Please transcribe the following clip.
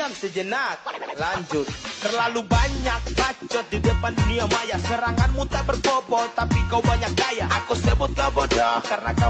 diam sejenak. Lanjut. Terlalu banyak bacot di depan dunia maya. Seranganmu tak berbobot, tapi kau banyak gaya. Aku sebut kau bodoh karena kau